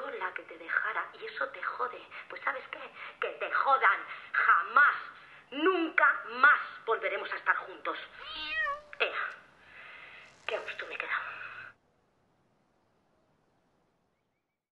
yo la que te dejara y eso te jode. Pues ¿sabes qué? Que te jodan. Jamás, nunca más volveremos a estar juntos. Ea, qué a gusto me he quedado.